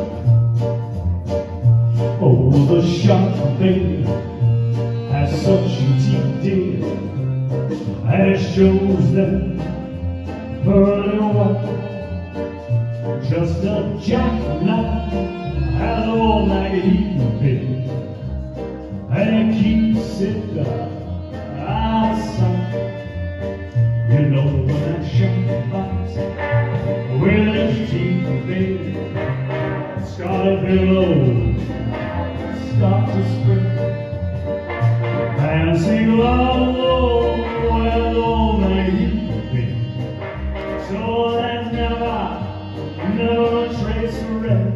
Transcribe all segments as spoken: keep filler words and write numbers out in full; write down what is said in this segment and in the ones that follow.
Oh, the shark baby has such a deep deal, and it shows them pearly white. Just a jackknife has old Maggie been, and he keeps it out of sight. You know when that shark bites with his teeth, baby, scarlet billows start to spread, and sing long, oh, well, old Maggie been. So there's never, never a trace of red.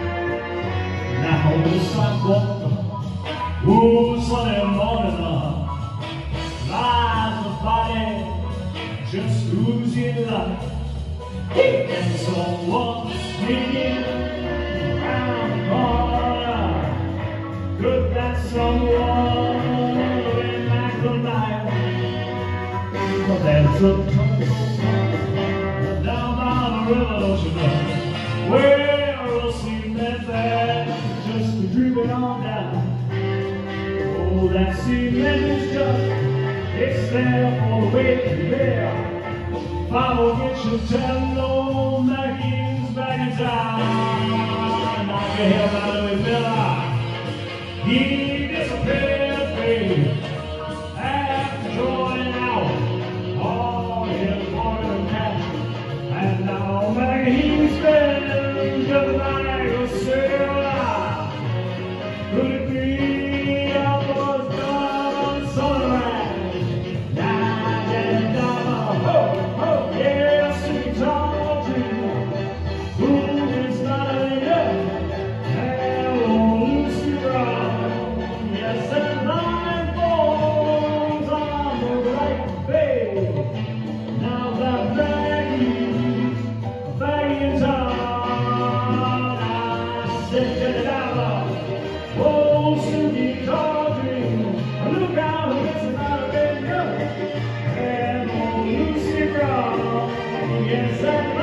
Now the sidewalk, ooh, Sunday morning, uh, lies the body just oozing light. And someone sneaking around the corner, could that someone be back tonight? But there's a tunnel down by the river, don't you know, where a cement bag just dripping on down. Oh, that cement is just, it's there for the waiting there. If I will get you telling old Maggie's back in town, knock your hell out of his Miller. He disappeared, baby, after drawing out all his morning cash. And now Maggie's spending just like a sailor. Could it be I was done sunrise? Night and dollar, ho! Yes, it's all true. Ooh, it's not enough. Hello, Lucy Brown. Yes, and nine bones on the right bay. Now that Maggie's back in town, I said, get it out. Oh, Susie Tawdry, look out, it's about a bit good. And old Lucy Brown. Yes, and